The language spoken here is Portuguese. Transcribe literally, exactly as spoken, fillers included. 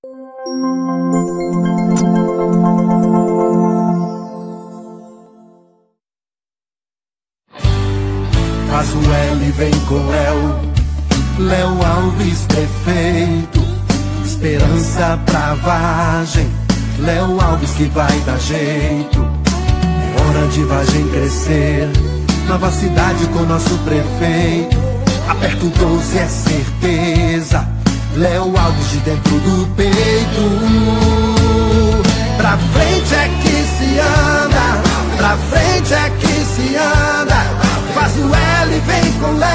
Faz o L, vem com Léo, Léo Alves prefeito. Esperança pra Vargem, Léo Alves que vai dar jeito. É hora de Vargem crescer, nova cidade com nosso prefeito. Aperto doze é certeza, Léo Alves de dentro do peito. Pra frente é que se anda, pra frente é que se anda. Faz o L, vem com Léo.